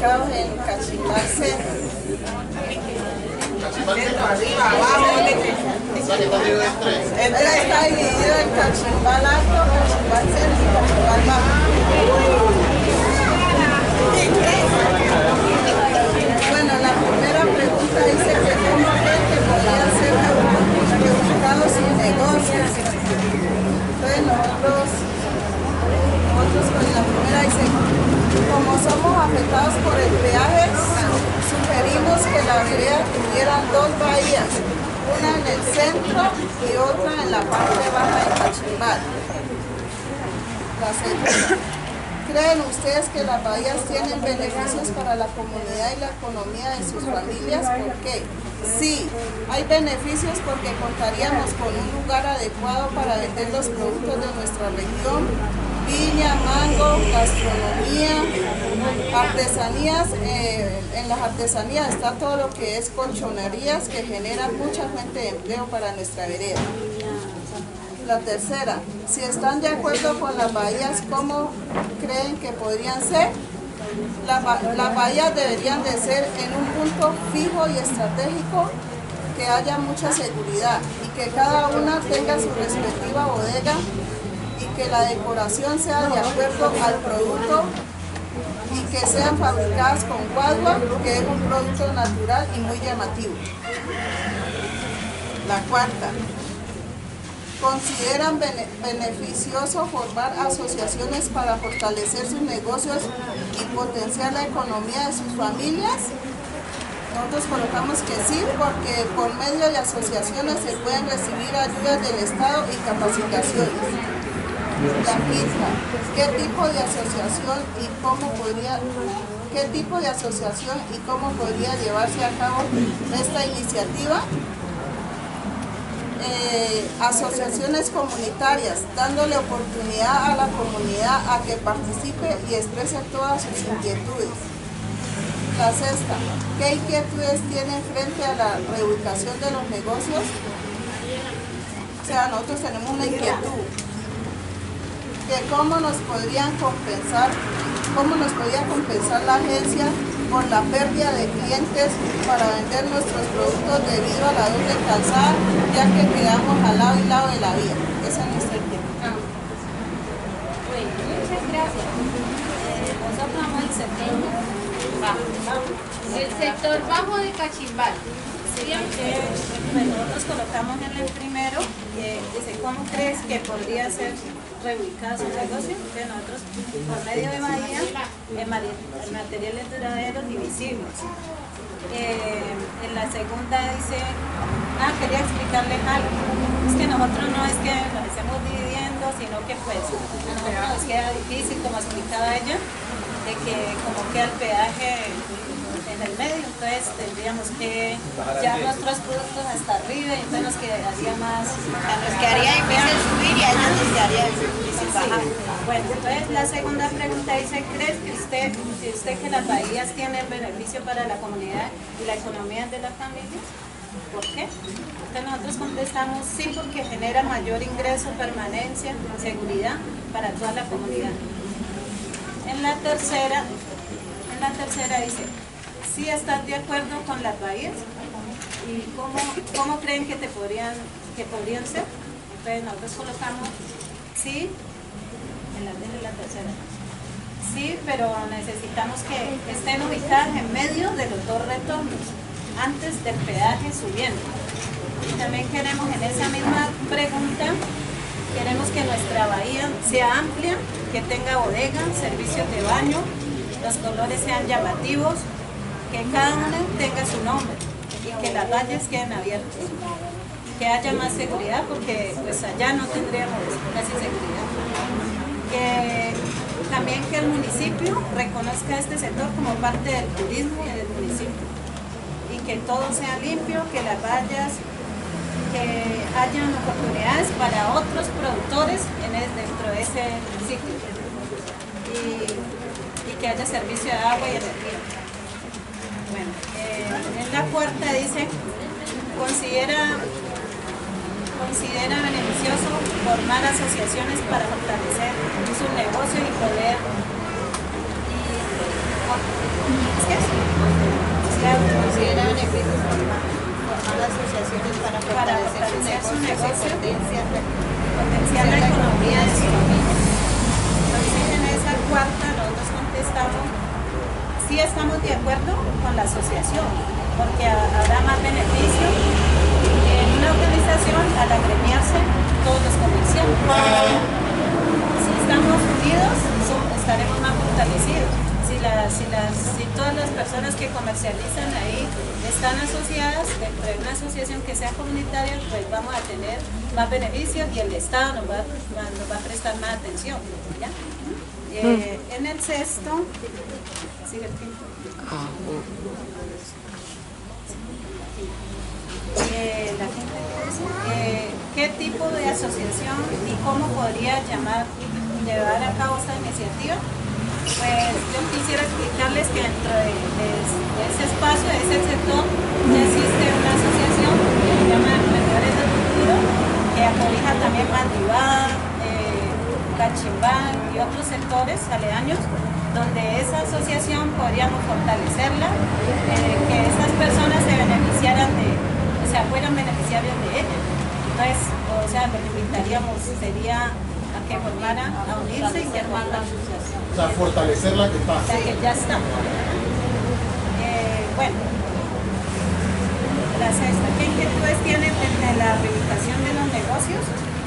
ubicados en Cachimbal Centro. Centro, arriba, abajo, Está dividido en Cachimbal Alto, Cachimbal Centro y Cachimbal Bajo. Bueno, la primera pregunta dice que cómo creen que podrían ser reubicados sus negocios. Entonces nosotros con la primera dice, como somos afectados por el peaje, sugerimos que la vereda tuviera dos bahías, una en el centro y otra en la parte baja de Cachimbal. La segunda. ¿Creen ustedes que las bahías tienen beneficios para la comunidad y la economía de sus familias? ¿Por qué? Sí, hay beneficios porque contaríamos con un lugar adecuado para vender los productos de nuestra región, viña, mango, gastronomía, artesanías. En las artesanías está todo lo que es colchonerías que generan mucha fuente de empleo para nuestra vereda. La tercera, si están de acuerdo con las bahías, ¿cómo creen que podrían ser? Las bahías deberían de ser en un punto fijo y estratégico, que haya mucha seguridad y que cada una tenga su respectiva bodega y que la decoración sea de acuerdo al producto y que sean fabricadas con guadua, que es un producto natural y muy llamativo. La cuarta. ¿Consideran beneficioso formar asociaciones para fortalecer sus negocios y potenciar la economía de sus familias? Nosotros colocamos que sí, porque por medio de asociaciones se pueden recibir ayudas del Estado y capacitaciones. La quinta, ¿qué tipo de asociación y cómo podría llevarse a cabo esta iniciativa? Asociaciones comunitarias, dándole oportunidad a la comunidad a que participe y exprese todas sus inquietudes. La sexta, ¿qué inquietudes tienen frente a la reubicación de los negocios? O sea, nosotros tenemos una inquietud, que cómo nos podría compensar la agencia por la pérdida de clientes para vender nuestros productos debido a la doble calzada, ya que quedamos al lado y lado de la vía. Esa es nuestra inquietud. Bueno, muchas gracias. Nosotros vamos al sector bajo. El sector bajo de Cachimbal. Nosotros colocamos en el primero, dice, ¿cómo crees que podría ser reubicado su negocio? Que nosotros, por medio de bahía, el material es duradero y visibles. En la segunda dice, quería explicarles algo. Es que nosotros no es que nos estemos dividiendo, sino que pues a nosotros nos queda difícil, como explicaba ella, de que como queda el peaje en el medio, entonces tendríamos que llevar nuestros productos hasta arriba y entonces nos quedaría más... Nos quedaría difícil subir y a ellos nos quedaría difícil bajar. Bueno, entonces la segunda pregunta dice, ¿crees que usted que las bahías tienen beneficio para la comunidad y la economía de las familias? ¿Por qué? Entonces nosotros contestamos sí, porque genera mayor ingreso, permanencia, seguridad para toda la comunidad. En la tercera dice, ¿sí estás de acuerdo con las bahías? ¿Y cómo creen que podrían ser? Entonces nosotros colocamos sí en la tercera. Sí, pero necesitamos que estén ubicadas en medio de los dos retornos, antes del peaje subiendo. Y también queremos en esa misma pregunta, queremos que nuestra bahía sea amplia, que tenga bodega, servicios de baño, los colores sean llamativos, que cada uno tenga su nombre y que las vallas queden abiertas. Que haya más seguridad, porque pues allá no tendríamos casi seguridad. También que el municipio reconozca este sector como parte del turismo y del municipio. Y que todo sea limpio, que las vallas, que hayan oportunidades para otros productores dentro de ese sitio. Y que haya servicio de agua y energía. Bueno, en la cuarta dice, considera beneficioso formar asociaciones para fortalecer sus negocios y poder acciones para fortalecer su negocio, potenciar la economía de su familia. Entonces, en esa cuarta nosotros contestamos, sí estamos de acuerdo con la asociación, porque habrá más beneficio en una organización al agremiarse todos los comerciantes. Si estamos unidos, estaremos más fortalecidos. Si todas las personas que comercializan ahí están asociadas dentro de una asociación que sea comunitaria, pues vamos a tener más beneficios y el Estado nos va a prestar más atención, ¿ya? En el sexto, sigue el quinto. ¿Qué tipo de asociación y cómo podría llevar a cabo esta iniciativa? Pues yo quisiera explicarles que dentro de ese espacio, de ese sector, ya existe una asociación que se llama Emprendedores del Futuro, que acobija también Mandibá, Cachimbán y otros sectores aledaños, donde esa asociación podríamos fortalecerla, que esas personas se beneficiaran fueran beneficiarios de ella. Entonces, o sea, lo que invitaríamos sería a que formaran, a unirse y formar la asociación. O sea, fortalecer la que está. La que ya está. Bueno, la sexta, ¿qué inquietudes tienen en la reubicación de los negocios?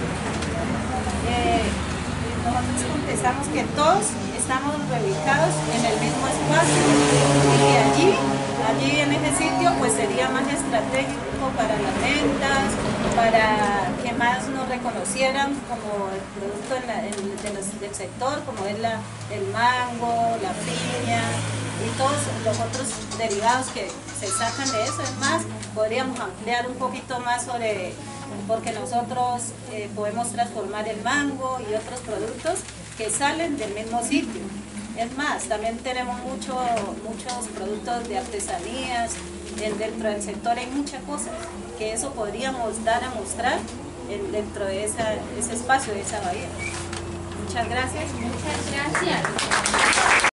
Nosotros contestamos que todos estamos reubicados en el mismo espacio y que allí en ese sitio pues sería más estratégico para las ventas, para que más nos reconocieran como el producto del sector, como es el mango, la piña y todos los otros derivados que se sacan de eso. Es más, podríamos ampliar un poquito más porque nosotros podemos transformar el mango y otros productos que salen del mismo sitio. Es más, también tenemos muchos productos de artesanías, dentro del sector hay muchas cosas que eso podríamos dar a mostrar dentro de ese espacio, de esa bahía. Muchas gracias. Muchas gracias.